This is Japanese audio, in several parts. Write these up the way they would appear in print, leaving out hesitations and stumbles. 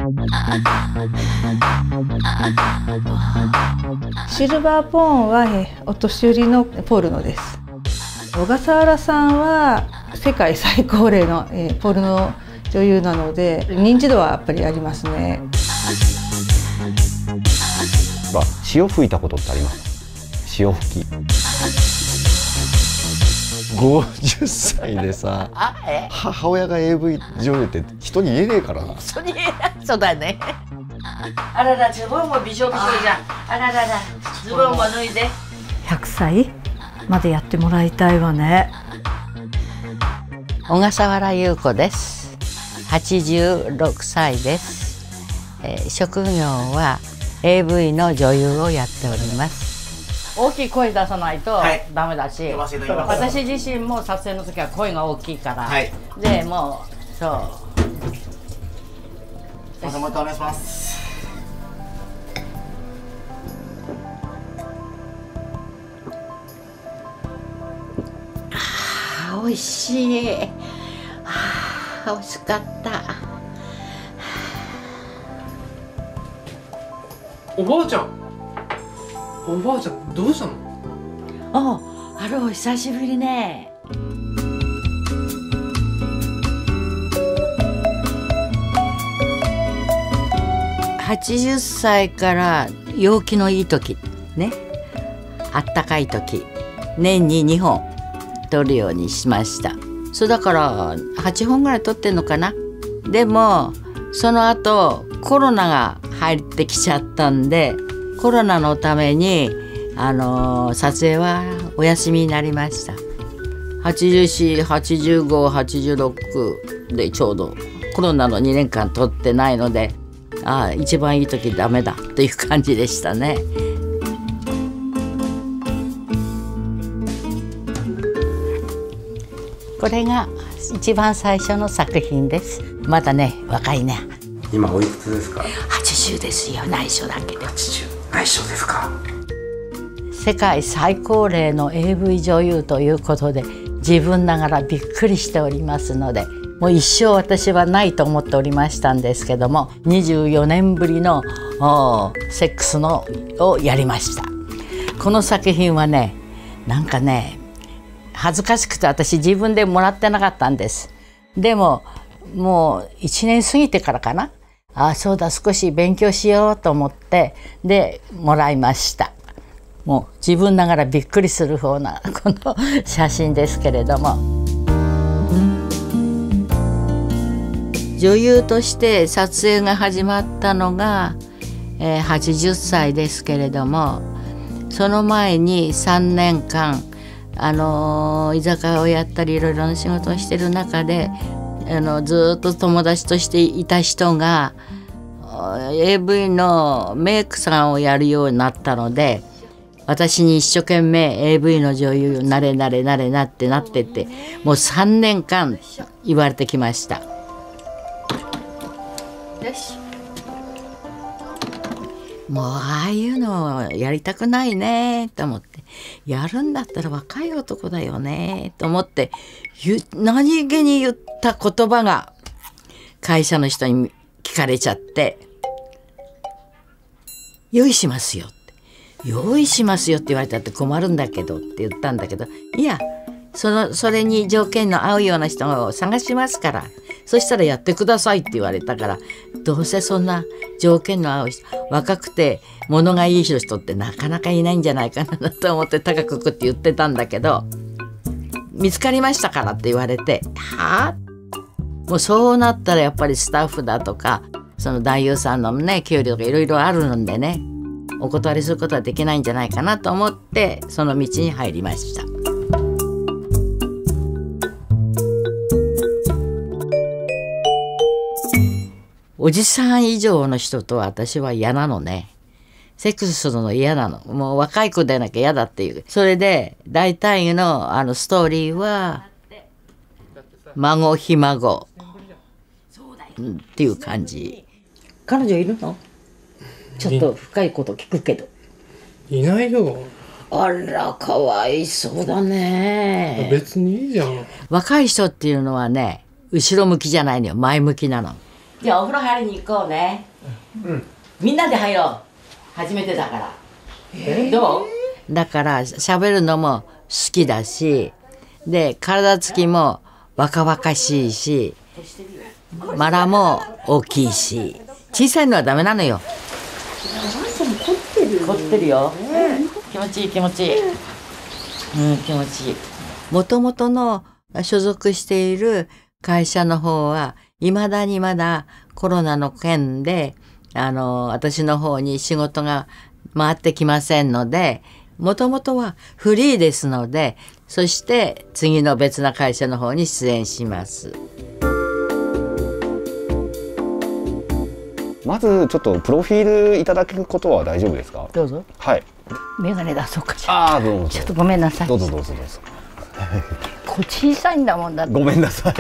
シルバーポーンはお年寄りのポルノです。小笠原さんは世界最高齢のポルノ女優なので認知度はやっぱりありますね。 潮吹いたことってあります？潮吹き。50歳でさ、母親が AV 女優って人に言えねえからな。 人に言えない。そうだね。あらら、ズボンもびしょびしょじゃん。あららら、ズボンも脱いで。 100歳までやってもらいたいわね。 小笠原優子です。86歳です。職業は AV の女優をやっております。大きい声出さないとダメだし、私自身も撮影の時は声が大きいから、でもうそう。 またお願いします。 美味しい。美味しかった。 おばあちゃん。おばあちゃん、どうしたの？ ハロー、久しぶりね。80歳から陽気のいい時ね、あったかい時、年に2本撮るようにしました。そうだから8本ぐらい撮ってんのかな。でもその後コロナが入ってきちゃったんで、コロナのために撮影はお休みになりました。84、85、86でちょうどコロナの2年間撮ってないので、一番いい時ダメだっていう感じでしたね。これが一番最初の作品です。まだね、若いね。 今おいくつですか ？80ですよ、内緒だけで。 80、内緒ですか？ 世界最高齢の AV 女優ということで自分ながらびっくりしておりますので、もう一生私はないと思っておりましたんですけども、24年ぶりのセックスのをやりました。この作品はね、なんかね、恥ずかしくて私自分でもらってなかったんです。でももう1年過ぎてからかな、そうだ、少し勉強しようと思ってでもらいました。もう自分ながらびっくりする方なこの写真ですけれども、女優として撮影が始まったのが、80歳ですけれども、その前に3年間居酒屋をやったりいろいろな仕事をしてる中でずっと友達としていた人が AV のメイクさんをやるようになったので、私に一生懸命 AV の女優なれなれなれなってなってて、もう3年間言われてきました。よし、もうああいうのやりたくないねと思って、やるんだったら若い男だよねと思って何気に言った言葉が会社の人に聞かれちゃって、用意しますよって、用意しますよって言われたって困るんだけどって言ったんだけど、いやそれに条件の合うような人を探しますから、そしたらやってくださいって言われたから、どうせそんな条件の合う人、若くて物がいい人ってなかなかいないんじゃないかなと思って高くって言ってたんだけど、見つかりましたからって言われて、はあ、もうそうなったらやっぱりスタッフだとかその男優さんのね給料とかいろいろあるんでね、お断りすることはできないんじゃないかなと思ってその道に入りました。おじさん以上の人と私は嫌なのね。セックスするの嫌なの。もう若い子でなきゃ嫌だっていう。それで大体のストーリーは孫ひ孫っていう感じ。彼女いるの？ちょっと深いこと聞くけど。 いないよ。 あら、かわいそうだね。 別にいいじゃん。 若い人っていうのはね、後ろ向きじゃないのよ、前向きなの。 じゃあお風呂入りに行こうね。みんなで入ろう。初めてだから。どう？だから喋るのも好きだし、で体つきも若々しいし、マラも大きいし、小さいのはダメなのよ。凝ってるよ。気持ちいい気持ちいい。気持ちいい。もともとの所属している会社の方はいまだにまだコロナの件で私の方に仕事が回ってきませんので、もともとはフリーですので、そして次の別な会社の方に出演します。 まずちょっとプロフィールいただくことは大丈夫ですか？ どうぞ。 はい。 メガネ出そうかしら。 どうぞ。 ちょっとごめんなさい。 どうぞどうぞどうぞ。 こう小さいんだもんだって。 ごめんなさい。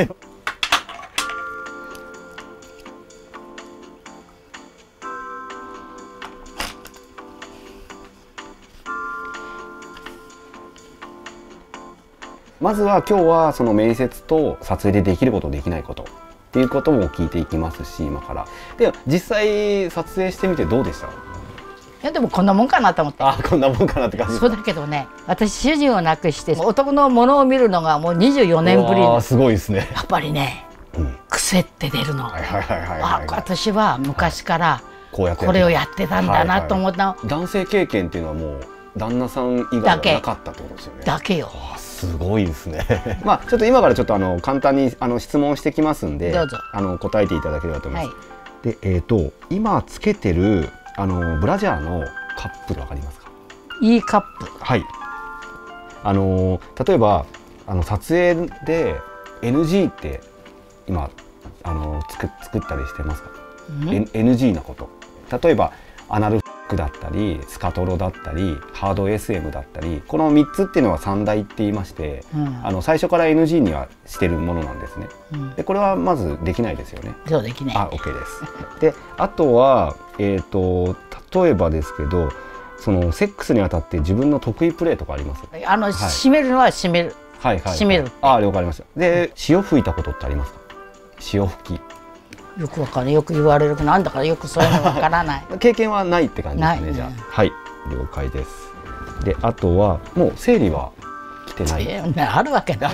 まずは今日はその面接と撮影でできることできないことっていうことも聞いていきますし、今から。で実際撮影してみてどうでした？ いやでもこんなもんかなと思って。 こんなもんかなって感じ。 そうだけどね、私主人を亡くして男のものを見るのがもう24年ぶり。 すごいですね。 やっぱりね、癖って出るの。私は昔からこれをやってたんだなと思った。 男性経験っていうのはもう旦那さん以外はなかったってことですよね。 だけよ。 すごいですね。ちょっと今からちょっと簡単に質問してきますんで、 どうぞ答えていただければと思います。で今つけてるブラジャーのカップわかりますか？ いいカップ。 はい。例えば撮影で NG って今作ったりしてますか？NG なこと。例えばアナルフックだったりスカトロだったりハード SM だったり、この3つっていうのは3大って言いまして、最初から NG にはしてるものなんですね。でこれはまずできないですよね。 そうできない。 OK です。であとは例えばですけど、そのセックスにあたって自分の得意プレーとかあります？ 締めるのは締める。締める。 了解ました。で潮吹いたことってありますか？潮吹き。 よくわかんない。よく言われるけどなんだかよくそういうのわからない。 経験はないって感じですね。じゃあはい了解です。であとはもう生理は来てない。 あるわけない。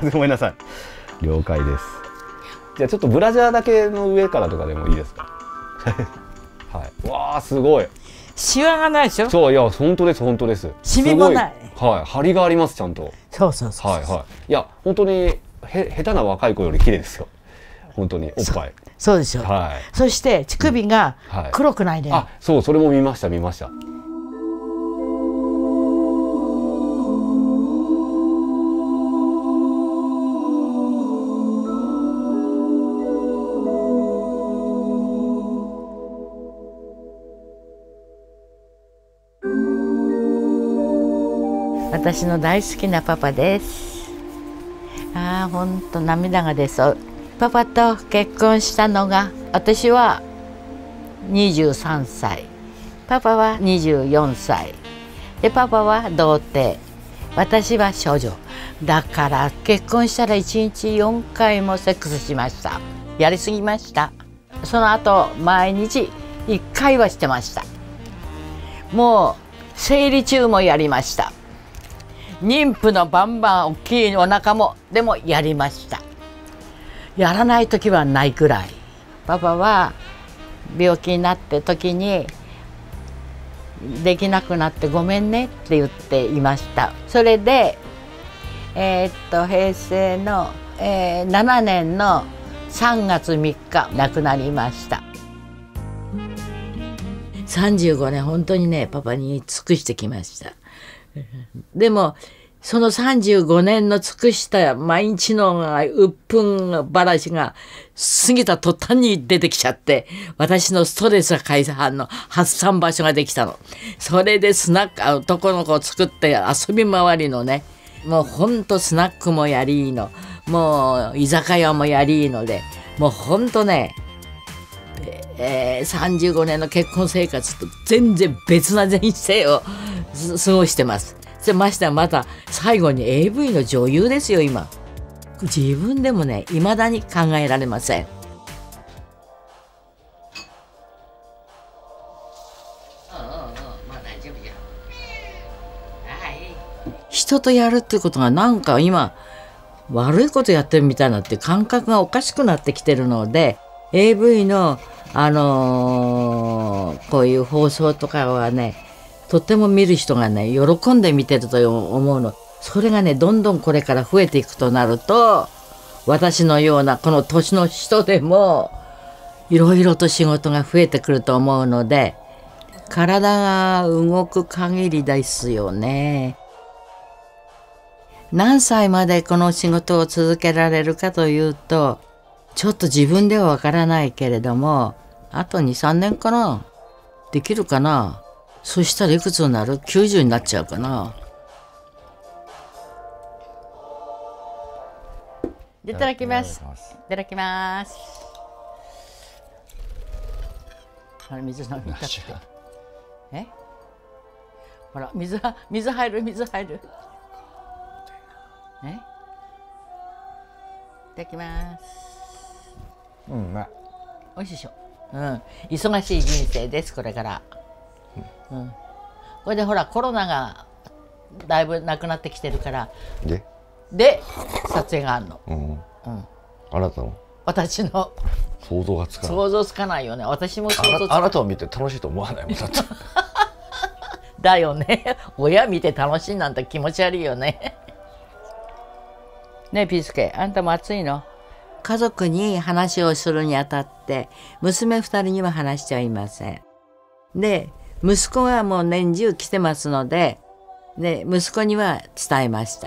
ごめんなさい。了解です。じゃあちょっとブラジャーだけの上からとかでもいいですか？はい。わあすごい。 シワがないでしょ？ そう、いや本当です本当です。 シミもない。 はい、張りがありますちゃんと。 そうそうそう。 はいはい。いや本当に下手な若い子より綺麗ですよ。本当におっぱい。 そうですよ。はい。そして乳首が黒くないで。 そう、それも見ました見ました。 私の大好きなパパです。本当涙が出そう。パパと結婚したのが私は23歳、パパは24歳で、パパは童貞、私は処女だから結婚したら1日4回もセックスしました。やりすぎました。その後毎日1回はしてました。もう生理中もやりました。妊婦のバンバン大きいお腹もでもやりました。やらない時はないくらい。パパは病気になって時にできなくなってごめんねって言っていました。それで平成の、7年の3月3日亡くなりました。35年本当にねパパに尽くしてきました。でもその35年の尽くした毎日の鬱憤話が過ぎた途端に出てきちゃって、私のストレス解散の発散場所ができたの。それでスナック男の子を作って遊び回りのね、もうほんとスナックもやりの、もう居酒屋もやりので、もうほんとね、35年の結婚生活と全然別な人生を過ごしてます。ましてはまた最後に AV の女優ですよ今。自分でもね未だに考えられません。 人とやるっていうことがなんか今悪いことやってるみたいなっていう感覚がおかしくなってきてるので AV のこういう放送とかはねとっても見る人がね喜んで見てると思うの。それがねどんどんこれから増えていくとなると私のようなこの年の人でもいろいろと仕事が増えてくると思うので体が動く限りですよね。何歳までこの仕事を続けられるかというとちょっと自分ではわからないけれどもあと 2,3 年かなできるかな。そしたらいくつになる ?90 になっちゃうかな。いただきます。いただきます。あれ水飲みたって。え？ほら水入る水入る。え？いただきます。 うまい。 おいしいでしょ。うん。忙しい人生ですこれから。うん。これでほらコロナがだいぶなくなってきてるから。で撮影があるの。 あなたの私の想像がつかない。 想像つかないよね。私も想像つかない。 あなたを見て楽しいと思わないもんだってだよね。親見て楽しいなんて気持ち悪いよね。ねえピースケ、あんたも暑いの？家族に話をするにあたって娘2人には話してはいません。で息子はもう年中来てますので、息子には伝えました。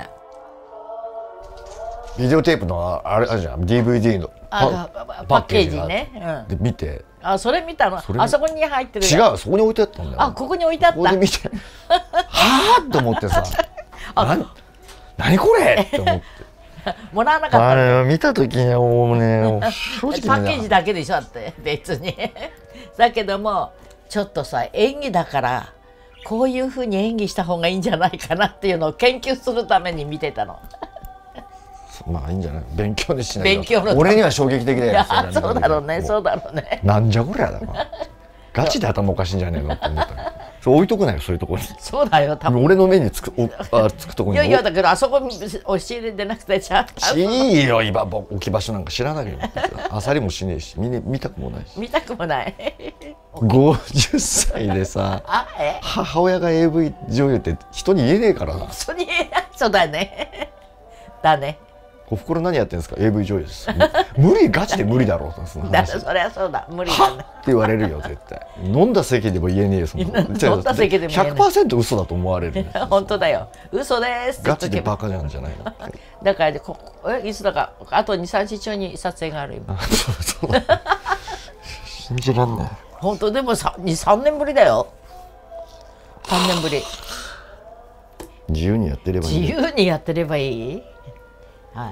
ビデオテープのあれじゃん DVD のパッケージね。 で見て。 あそれ見たの。あそこに入ってる。 違うそこに置いてあったんだよ。 あここに置いてあった。 ここで見てはぁと思ってさ何これって思ってもらわなかった。 あれ見た時にはもうね正直パッケージだけでしょって別にだけどもちょっとさ演技だからこういうふうに演技した方がいいんじゃないかなっていうのを研究するために見てたの。 まあいいんじゃない勉強にしない勉強の俺には衝撃的だよ。 そうだろうねそうだろうね。 なんじゃこりゃだなガチで頭おかしいんじゃねえのって思った。そう置いとくないよそういうところに。 そうだよ多分俺の目につくとこに。 いやだけどあそこ押し入れでなくてちゃんといいよ今置き場所なんか知らないよ。あさりもしねえし見たくもないし。 見たくもない。 50歳でさ母親が AV 女優って人に言えねえからな。 人に言えない。そうだねだね。 おふくろ何やってんですか AV 女優です。無理ガチで無理だろうその話。 そりゃそうだ無理だねって言われるよ絶対。飲んだ席でも言えねえよそんな。飲んだ席でも言えない。 100% 嘘だと思われる。 本当だよ嘘ですガチでバカなんじゃないの。 だからいつだかあと 2,3 日中に撮影がある今。 そう信じらんない。 本当でも3年ぶりだよ。3年ぶり。 自由にやってればいい。 自由にやってればいい。はい、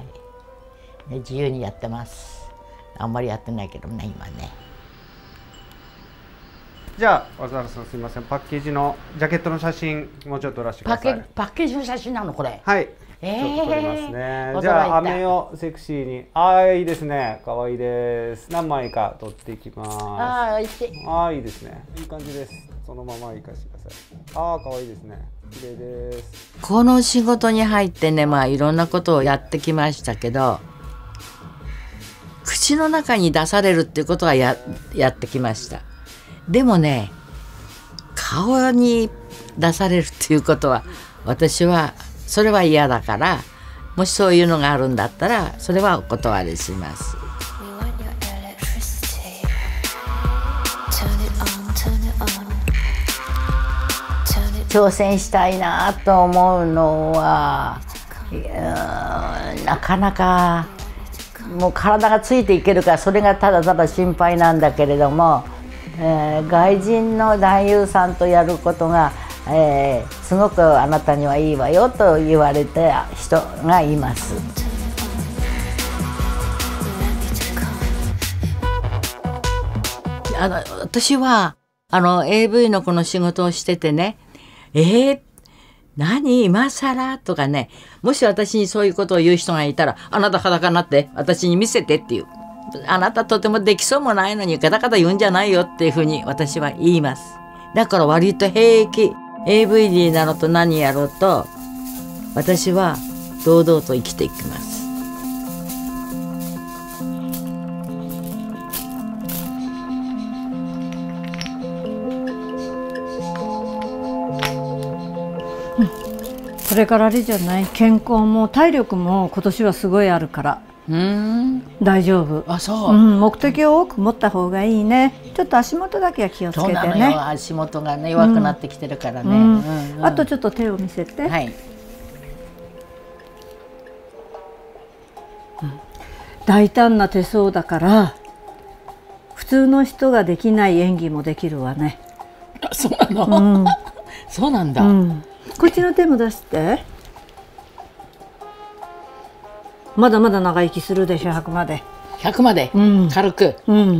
自由にやってます。あんまりやってないけどね今ね。 じゃあ渡辺さんすみませんパッケージのジャケットの写真もうちょっと撮らせてください。 パッケージの写真なのこれ。 はい。ちょっと撮りますね。じゃあ飴をセクシーに。いいですね。可愛いです。何枚か撮っていきます。 美味しい。 いいですね。いい感じです。そのまま生かしてください。可愛いですね。綺麗です。 この仕事に入ってねいろんなことをやってきましたけど口の中に出されるっていうことはやってきました。でもね顔に出されるっていうことは私はそれは嫌だからもしそういうのがあるんだったらそれはお断りします。挑戦したいなと思うのはなかなかもう体がついていけるからそれがただただ心配なんだけれども、外人の男優さんとやることが、すごくあなたにはいいわよと言われた人がいます。私はAV のこの仕事をしててね何今更とかねもし私にそういうことを言う人がいたらあなた裸になって私に見せてっていうあなたとてもできそうもないのにガタガタ言うんじゃないよっていうふうに私は言います。だから割と平気 AVD なのと何やろうと私は堂々と生きていきます。 それからあれじゃない、健康も体力も今年はすごいあるから大丈夫。 あ、そう、 目的を多く持った方がいいね。ちょっと足元だけは気をつけてね。 そうなのよ、足元がね弱くなってきてるからね。 あとちょっと手を見せて。 はい、 大胆な手相だから普通の人ができない演技もできるわね。 あ、そうなの、そうなんだ、 こっちの手も出して。まだまだ長生きするでしょ、100まで。 100まで、軽く、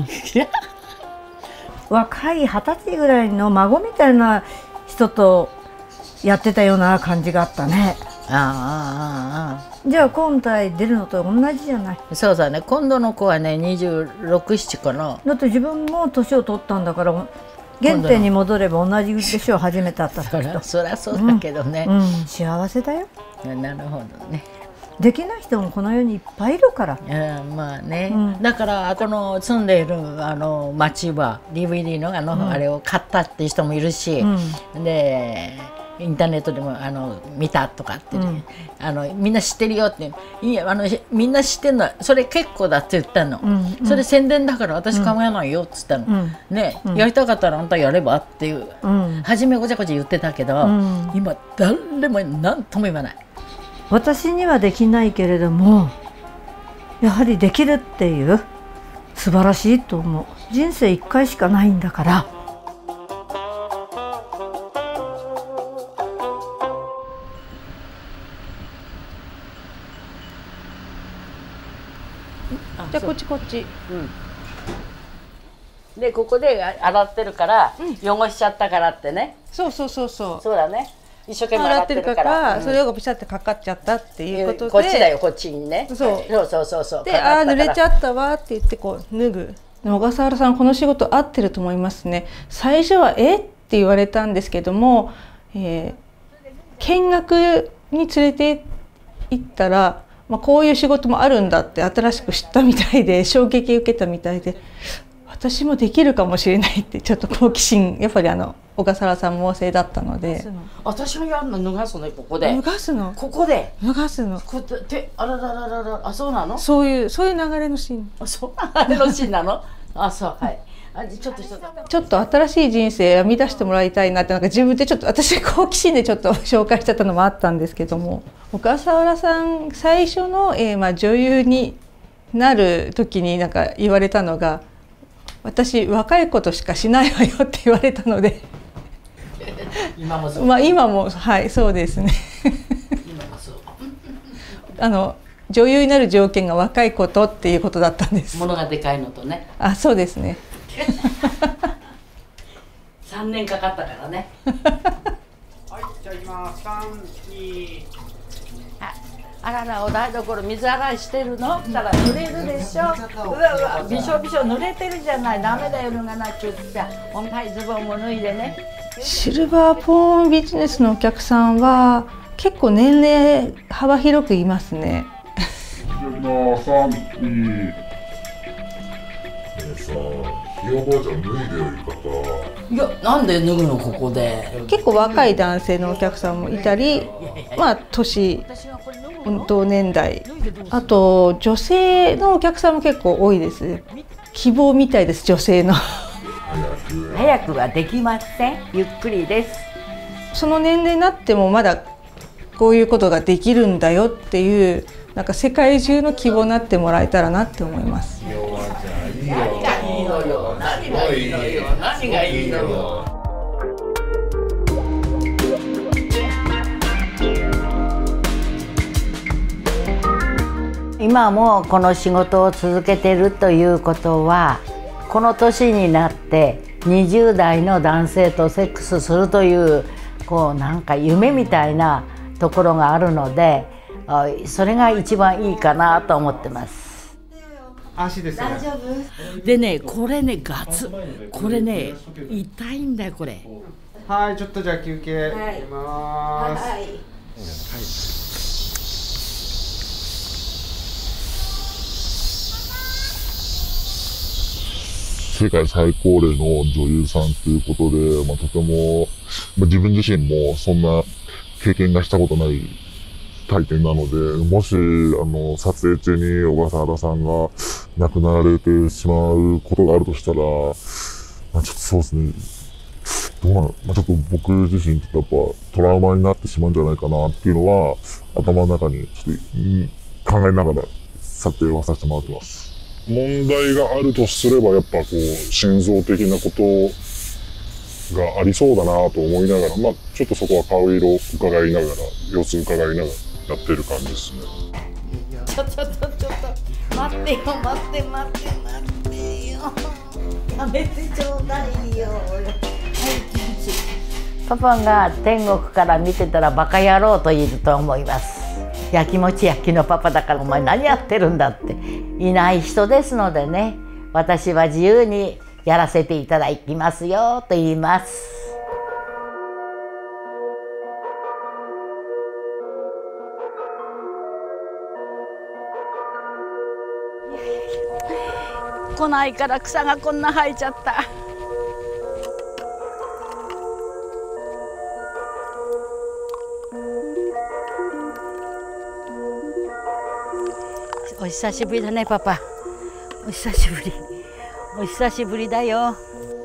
若い20歳ぐらいの孫みたいな人とやってたような感じがあったね。じゃあ今回出るのと同じじゃない。 そうだね、今度の子はね26、7かな。 だって自分も年を取ったんだから原点に戻れば同じ年を始めたった時と。 そりゃそうだけどね、 幸せだよ。 なるほどね。 できない人もこの世にいっぱいいるから。 まあね、だからこの住んでいる町は DVD のあれを買ったっていう人もいるし、でインターネットでも見たとかって、みんな知ってるよって、いやみんな知ってるのはそれ結構だって言ったの、それ宣伝だから私構わないよっつったの、ね、やりたかったらあんたやればっていう、初めごちゃごちゃ言ってたけど、今誰も何とも言わない。 私にはできないけれどもやはりできるっていう素晴らしいと思う。人生1回しかないんだから。 じゃあこっちこっち。 でここで洗ってるから汚しちゃったからってね。 そう。 そうだね。一生懸命洗ってるからそれがピシャってかかっちゃったっていうことで。 こっちだよ、こっちにね。そう。 で、濡れちゃったわって言ってこう脱ぐ。小笠原さんこの仕事合ってると思いますね。最初はって言われたんですけども、見学に連れて行ったら。こういう仕事もあるんだって新しく知ったみたいで衝撃受けたみたいで、私もできるかもしれないってちょっと好奇心、やっぱり小笠原さん猛省だったので。 私がやるの脱がすの、ここで脱がすの、 ここで脱がすの、 あららららら、あ、そうなの、 そういう流れのシーン。 そう流れのシーンなの。あ、そう、はい。ちょっと新しい人生編み出してもらいたいなって、自分でちょっと私好奇心でちょっと紹介しちゃったのもあったんですけども、小笠原さん最初の、女優になる時に言われたのが、私若いことしかしないわよって言われたので今もそう、 今もはいそうですね今もそう女優になる条件が若いことっていうことだったんです。 物がでかいのとね。 あ、そうですね 3年かかったからねはい、じゃあいきます。3、2。 あらら、お台所水洗いしてるの？ったら濡れるでしょ。うわびしょびしょ濡れてるじゃない。ダメだよ、脱がなきゃって。本体ズボンも脱いでね。 シルバーポーンビジネスのお客さんは結構年齢幅広くいますね。 ひいおばあちゃん脱いでよ、浴衣。 いや、なんで脱ぐの、ここで。 結構若い男性のお客さんもいたり、同年代、あと女性のお客さんも結構多いです。希望みたいです、女性の。 早くはできません。ゆっくりです。 その年齢になってもまだこういうことができるんだよっていう、世界中の希望になってもらえたらなって思います。 何がいいのよ。何がいいのよ。何がいいのよ。今もこの仕事を続けてるということは、この年になって20代の男性とセックスするという夢みたいなところがあるので、それが一番いいかなと思ってます。 足ですね。 大丈夫？でね、これね、これね、痛いんだよこれ。 はい、ちょっとじゃあ休憩いきます。 世界最高齢の女優さんということで、とても、自分自身もそんな経験がしたことない体験なので、もし、撮影中に小笠原さんが亡くなられてしまうことがあるとしたら、ちょっとそうですね、ちょっと僕自身ちょっとやっぱトラウマになってしまうんじゃないかなっていうのは、頭の中にちょっと考えながら撮影はさせてもらってます。問題があるとすれば、やっぱこう、心臓的なことがありそうだなと思いながら、ちょっとそこは顔色を伺いながら、様子伺いながらやってる感じですね。 ちょっと待ってよ、待ってよ。やめてちょうだいよ。パパが天国から見てたらバカ野郎と言うと思います。やきもち焼きのパパだからお前何やってるんだっていない人ですのでね、私は自由にやらせていただきますよと言います。来ないから草がこんな生えちゃった。お久しぶりだねパパ。お久しぶり。お久しぶりだよ。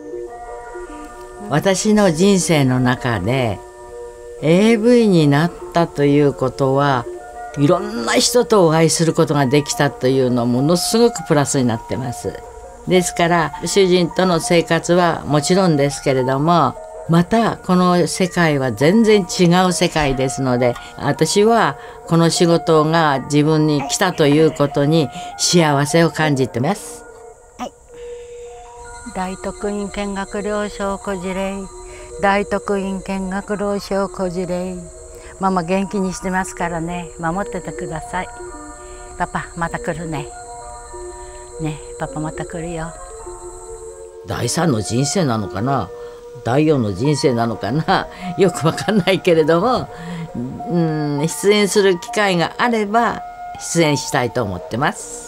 私の人生の中で AV になったということはいろんな人とお会いすることができたというのはものすごくプラスになってます。ですから主人との生活はもちろんですけれども、またこの世界は全然違う世界ですので、私はこの仕事が自分に来たということに幸せを感じてます。はい、大徳院見学了承小事例、大徳院見学了承小事例。ママ元気にしてますからね、守っててください。パパまた来るね。ね、パパまた来るよ。第三の人生なのかな、第4の人生なのかな、よくわかんないけれども、出演する機会があれば出演したいと思ってます。